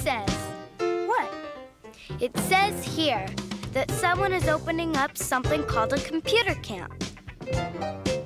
says. What? It says here that someone is opening up something called a computer camp.